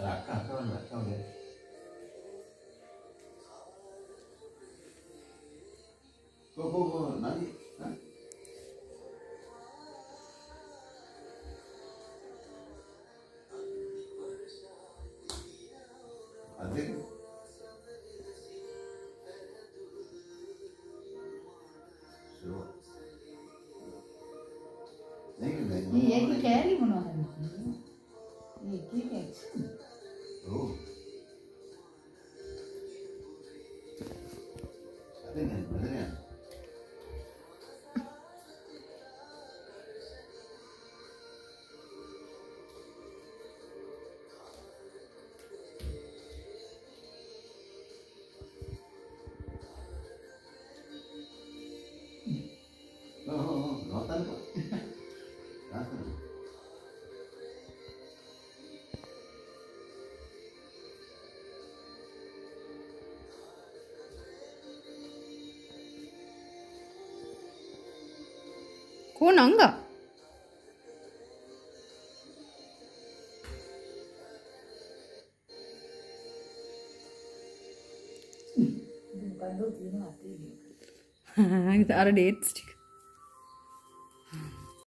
Go, Nani. I think. So. ये कैरी बना है ये ठीक है Oh. I think it's brilliant. No, not that one. Nothing. कौन आंगा अरे डेट्स